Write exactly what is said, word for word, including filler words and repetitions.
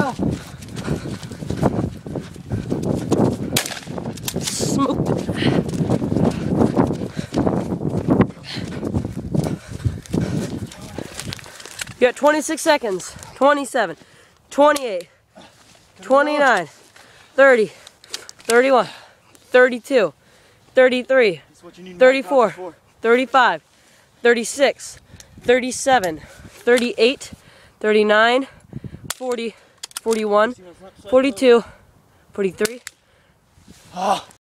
Smoked it. You got twenty-six seconds. twenty-seven, twenty-eight, twenty-nine, thirty, thirty-one, thirty-two, thirty-three, thirty-four, thirty-five, thirty-six, thirty-seven, thirty-eight, thirty-nine, forty, forty-one, forty-two, forty-three,